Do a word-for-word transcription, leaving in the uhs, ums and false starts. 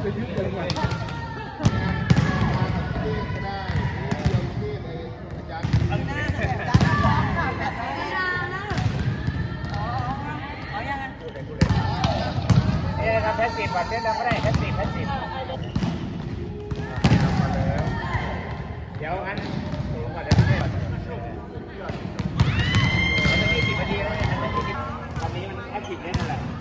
นี่นะครับแพสซีฟก่อนเล่นแล้วก็ได้แพสซีฟแพสซีฟเดี๋ยวงั้นลงก่อนเดี๋ยวไม่ได้มันจะมีสิบนาทีแล้วเนี่ยมันจะมีวันนี้มันแอคทีฟเล่นนั่นแหละ